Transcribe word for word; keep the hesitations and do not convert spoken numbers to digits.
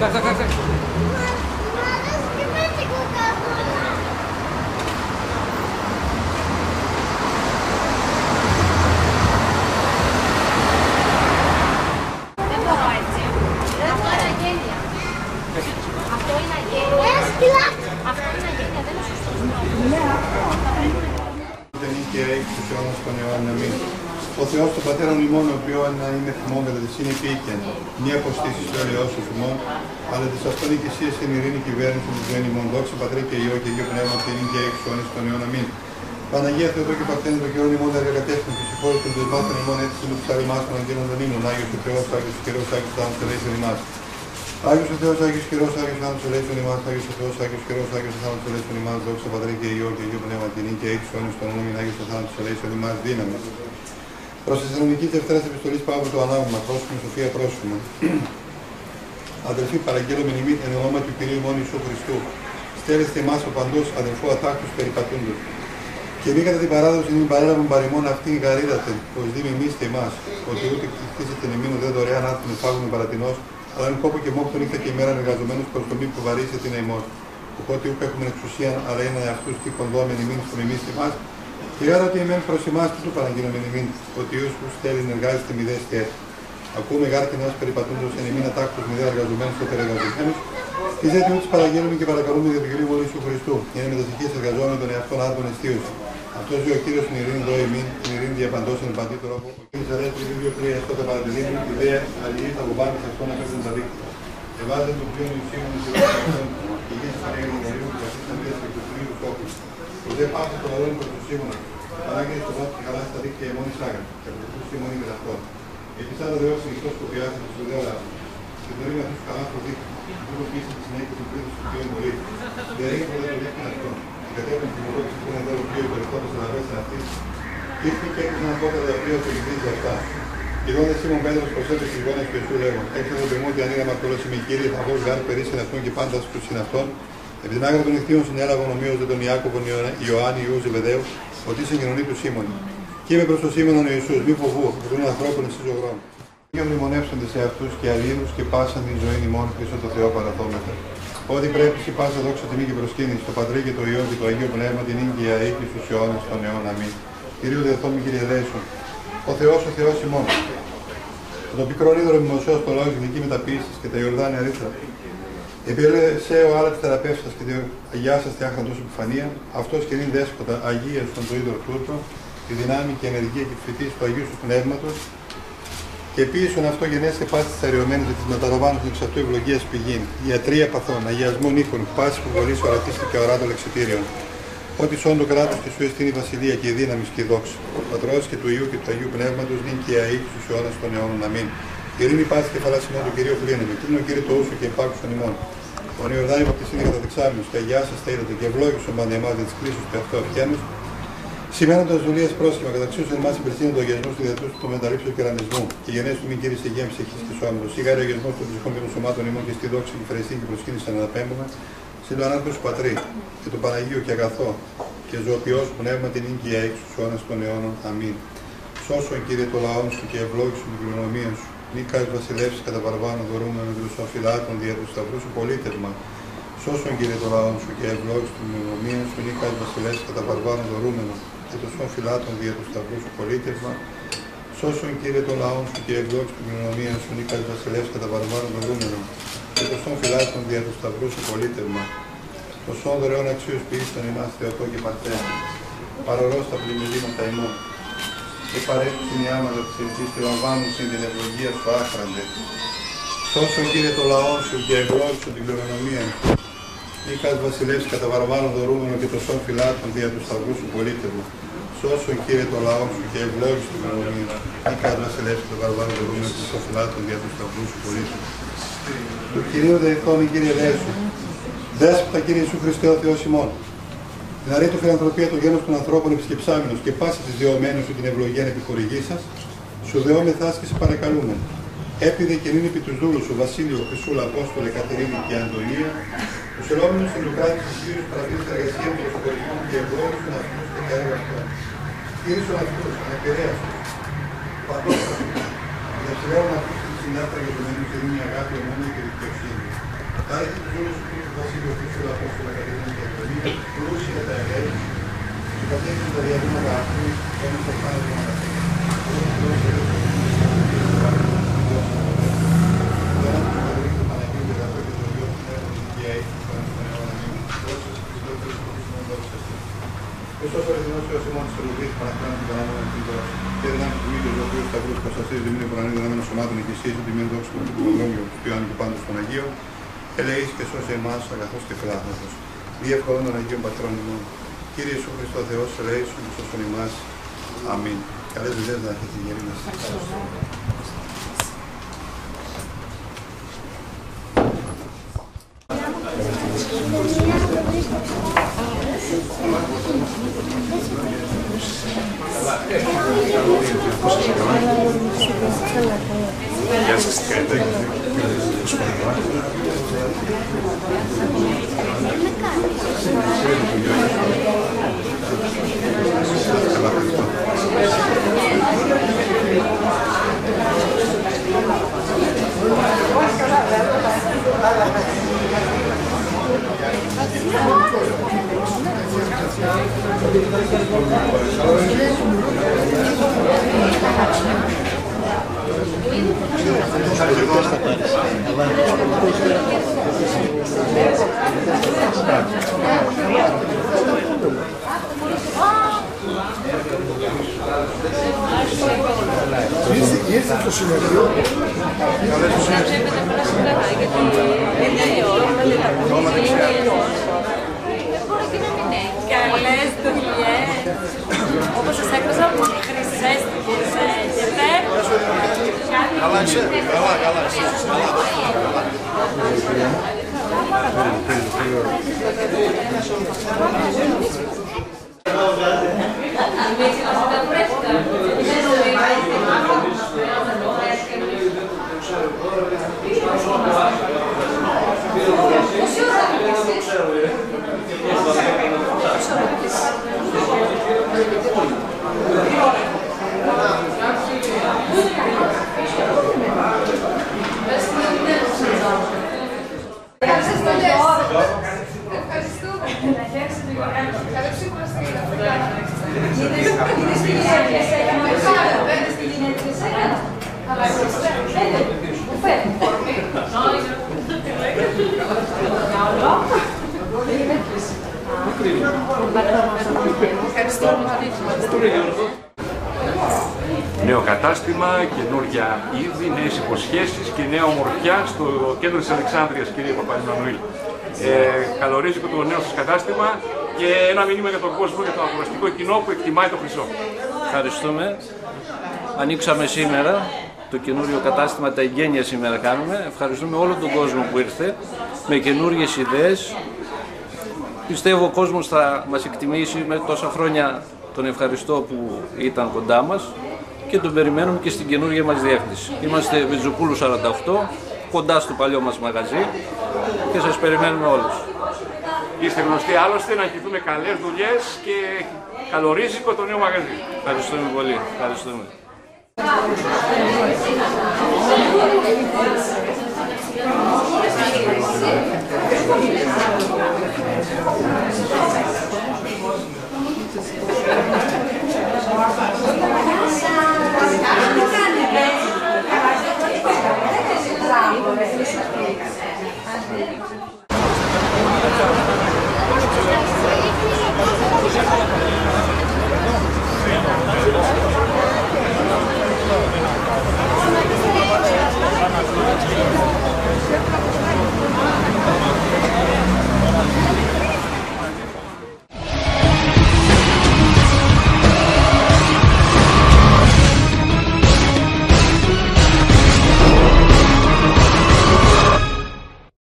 Tak, tak, tak, tak. Ο Θεός τον Πατέρα ημών, ο οποίος να είναι θυμόν κατά τη συνεπίοικεν, μη αποστήσεις στο ελαιός σου θυμόν, αλλά της αυτόν οικησίας εν ειρήνη κυβέρνηση του ζωή ημών. Δόξα Πατρί και Υιό και Υιό Πνεύμα και νυν και έξω αιώνες των αιών. Αμήν. Παναγία Θεοτό και Παρθένη των καιρών ημών εργατεύσεων και συγχώρες των δεσμάτων ημών έτσι του ψαριμάς των αγγέλων των ύμνων. Άγιος ο Θεός, Άγιος ο Καιρός, Άγιος ο Θάνατος ελέησον ημάς. Άγιος ο Θεός, Άγιος Καιρός, Άγιος ο Θάνατος ελέησον ημάς. Άγιος ο Θεός, Άγιος Καιρός, Άγιος ο Θάνατος ελέησον ημάς. Δόξα Πατρί και Υιό και Υιό Πνεύμα και νυν και έξω αιώνες των αιών. Άγιος ο Θάνατος ελέησον ημάς. Δύναμη. Προς τη Θεσσαλονική Δευτέρα Επιστολής Παύλου του Ανάγνωμα, πρόσφημα Σοφία πρόσφημα. Αδελφοί, παραγγέλνομεν ημίν εν ονόμα του Κυρίου ημών Ιησού Χριστού. Στέλνεστε εμάς ο παντός αδελφού ατάκτους περιπατούντος. Και μη κατά την παράδοση μην παρέλαβον παρημών αυτήν γαρίδατε, πως δι μιμήστε εμάς, ότι ούτε κτιστήσετε εμείνου δεν δωρεάν άθμιν φάγουμε παρατηνός, αλλά εν κόπο και μόχτω νύχτα και ημέρα εργαζομένους προς το μη που βαρύσετε την αημός. Οπότε ούτε έχουμε εξουσία, αλλά είναι αυτούς τι κονδόμεν ημίν που μιμήστε εμάς. Και άρα ότι εμέν προς εμάς τι του παραγγείλομεν ημίν, ότι ους που στέλνει εργάζεστε μη δέστε. Ακούμε γάρτην ως περιπατούντος εν ημίν ατάκτους μη δε εργαζομένους τότε εργαζομένους. Τις έτσι ούτως παραγγέλνουμε και παρακαλούμε για τον Κύριο Βολή του Χριστού. Είναι μετασυχής εργαζόμενοι των εαυτών άτομων εστίωση. Αυτός ο Κύριος την ειρήνη δω εμήν, την ειρήνη διαπαντός εν παντή τρόπο. Ο Κύριος αδέλφοι δύο τρία αυτό τα παρατηρήνουν, η ιδέα αλληλής από πάνω σε αυτό να πέφτουν τα δίκτυα. Εβάζετε το πλοίο νησίων της Ιερουσαλήμ και γης παρέγγελ νερίου και αυτής αντίας και του κρύου στόχου. Πως δεν πάτε το λαό προς τους Σίμωνα. Παράγγελε στο βάθος και καλά στα δίκτυα ημών εισάγαν και από τους Σίμων είναι αυτόν. Επίσης άλλο Δεός Χριστός που πιάσετε στους ιδέωλα. Και το ρήμα τους καλά στο δίκτυο. Τούτο πίστη τη συνέχεια του πλήθους του Θεού μπορεί. Δεν είναι ποτέ το δίκτυο αυτό. Η κατέπαινη την υπολόγηση που είναι εδώ ο οποίος περιχώντας τα λαβέσαν αυτής. Ήρθε και έκλεισαν από τα οποία το εκδίδει αυτά. Ιδώντας Σίμων Πέτρος προσέφερε στις γόνες του Ιησού λέγον. Έξω το πεμού ότι ανοίγα μαρτωλός είμαι Κύριε, θα βγω γάρ περίσσεν αυτόν και πάντα στους συναυτών. Επί την άκρα των νυχτίων συνέλαβαν ομοίωσε τον Ιάκωβον Ιωάννη Ιού Ζεβεδαίου, ότι είσαι κοινωνή του Σίμων. Και είπε προς τον Σίμωνον ο Ιησούς, μη φοβού, που είναι ανθρώπων εσύ ζωγρών. Και μνημονεύσονται σε αυτούς και αλλήλους και πάσαν την ζωή ημών πίσω το Θεό παραθόμεθα. Ότι πρέπει σε πάσα δόξα τιμή και προσκύνηση στο Πατρί και το Υιό και το Αγίο Πνεύμα την ίγκυα οίκη στους αιώνες των αιών. Αμήν. Κυρίου Δεθόμη Κύριε Λέησον. Ο Θεός, ο Θεός ημών. Το πικρόν είδωρο μνημοσιός το λόγο γενική μεταποίησης και τα Ιορδάνια ρήθρα. Επέλεξε ο άλλα τη θεραπεύσας και την Αγιά σας τη άχραντος επιφανία. Αυτός και είναι δέσποτα Αγία στον το είδωρο τούτο, τη δυνάμει και ενεργία και τη φυτής του Αγίου σου Πνεύματος. Και επίσης αυτό γενέστε πάση της αριωμένης και της μεταλαμβάνωσης εξ αυτού ευλογίας πηγήν, ιατρία παθών, αγιασμών οίκων, πάση που βολής ορατίστη και οράτων εξαιτήριων. Ότι σών το κράτος και σου εστίνει η βασιλεία και η δύναμη και η δόξα. Του Πατρός και του Υιού και του Αγίου Πνεύματος νυν και αεί στους αιώνας των αιώνων. Αμήν. Ειρήνη πάση και φαλάς ημών του Κυρίου πλήνεται. Κλείνω Κύριε το ούσου και υπάκουσον ημών. Ο Ιορδάνη βαπτιστήνει κατά δεξάμενος και αγιά σας τα είδατε και ευλόγησον πάντα εμάς για τις κλήσεις του εαυτού αυτιάνους. Σημαίνοντας δουλείας πρόσχημα καταξίωσαν εμάς υπηρεσίνων του αγιασμού του διατούς του μεταρρύψεως και ρανισμού. Και γενέσου μην Κύριε σε υγεία ψυχής και σώματος. Σιγάρι ο αγιασμός των ψυχών και των σωμάτων ημών και στη δόξη και φρεστή και προσκύνηση αναπέμπουμε. Συν το ανάπτυξη του Πατρί και του Παναγίου και αγαθό και ζωοποιός πνεύμα την ίγκυα έξω στους αιώνας των αιώνων. Αμήν. Σώσον Κύριε το λαό σου και ευλόγησον την κληρονομία σου. Μη κάτω βασιλεύσει κατά παραπάνω δωρούμενο και του αφιλάτων δια του σταυρού σου πολίτευμα. Σώσον Κύριε το λαό σου και ευλόγησον την κληρονομία σου. Μη κάτω βασιλεύσει κατά παραπάνω δωρούμενο και του φυλάτων δια του σταυρού σου πολίτευμα. Σώσον Κύριε το λαό σου και ευλόγησον την κληρονομία σου. Μη κάτω βασιλεύσει κατά παραπάνω δωρούμενο και του φυλάτων δια του σταυρού σου πολίτευμα. Το σών δωρεών αξίους ποιήστον ημάς Θεοτό και Παρθένη. Παρορώς τα πλημμυρήματα ημών. Και παρέχουσιν οι άματα της ελπής και λαμβάνουσιν την ευλογία σου άχραντε. Σώσον Κύριε το λαό σου και ευλόγησον την κληρονομία σου. Μη κάτω βασιλεύσει κατά παραπάνω δωρούμενο και το σών φυλάτων δια του σταυρού σου πολίτευμα. Σώσον Κύριε το λαό σου και ευλόγησον την κληρονομία σου. Μη κάτω βασιλεύσει κατά παραπάνω δωρούμενο και το σών φυλάτων δια του σταυρού σου πολίτευμα. Του Κυρίου δεηθόμη Κύριε Λέησον. Δέσποτα Κύριε Ιησού Χριστέ ο Θεός ημών. Δηλαδή το φιλανθρωπία το γένος των ανθρώπων επισκεψάμενος και πάση της διωμένης σου την ευλογία επιχορηγή σας, σου δεόμεθάς και σε παρακαλούμε. Έπειδε και νυν επί τους δούλους σου Βασίλειο, Χρυσούλα, Απόστολε, Κατερίνη και Αντωνία, τους ελόμενους στην Λουκράτη της Κύριους παραδείγματος εργασία με τους χωρισμών και ευλόγησον αυτούς και τα έργα αυτών. Κύρισον αυτούς, αναπηρέαστον, παντός αυτούς, διασυρέων αυτούς τη συνάρτρα για το μένους ειρήνη, αγάπη, ομόνια και δικαιοσύνη. Παρέχει τους όλους του Κύριου Βασίλειου Χριστού Απόστολα Κατερίνη και Αγγελή, πλούσια τα αγέλη, και κατέχουν τα διαδήματα αυτού, όμως θα πάνε το μαγαζί. Όλος ο Θεός ελεύθερος του Κύριου του Βάρκου, του Θεός του Πατέρα, το ένα του Πατρίκου του Παναγίου και δαφέ και το Υιό του Πνεύματος Δικαιαί, του Παναγίου του Αιώνα Μήνου, δόξα σε Χριστό και στο Χριστό δόξα σε. Χριστός ο Ρεθινός Θεός ημών της Τελουδής, Παναχράνου του Παναγίου του Τίτωρα, και δυνάμει του Μήτρου, ο οποίος σταυρούς προστασίες δημήνει προνανεί δυνάμενος σωμάτων εκκλησίας, ότι μείνει δόξα του Παντρόμιου, του Ιωάννου και πάντως των Αγίων, ελεείς και σώσε εμάς αγαθός και φιλάθλος. Δι' ευχών των Αγίων Πατρών ημών. Κύριε Ιησού Χριστό Θεός, ελεήσου και σώσον εμάς. Αμήν. Καλές δουλειές να έχετε, γεροί μας. Γεια σας, τι κάνετε? Ήρθε στο συνεργείο. Καλές δουλειές. Όπως σας έκανα από χρυσές και πέφτω. Καλά είσαι. Καλά, καλά. Νέο κατάστημα, καινούργια είδη, νέες υποσχέσεις και νέα ομορφιά στο κέντρο της Αλεξάνδρειας, κύριε Παπαϊμανουήλ. Ε, καλωρίζικο το νέο σας κατάστημα και ένα μήνυμα για τον κόσμο, για το αγοραστικό κοινό που εκτιμάει το χρυσό. Ευχαριστούμε. Ανοίξαμε σήμερα το καινούριο κατάστημα, τα εγγένεια σήμερα κάνουμε. Ευχαριστούμε όλο τον κόσμο που ήρθε με καινούριες ιδέες. Πιστεύω ο κόσμος θα μας εκτιμήσει με τόσα χρόνια. Τον ευχαριστώ που ήταν κοντά μας και τον περιμένουμε και στην καινούργια μας διεύθυνση. Είμαστε Βιτζοπούλου σαράντα οκτώ, κοντά στο παλιό μας μαγαζί και σας περιμένουμε όλους. Είστε γνωστοί άλλωστε, να ευχηθούμε καλές δουλειές και καλορίζικο το νέο μαγαζί. Ευχαριστούμε πολύ. Ευχαριστούμε.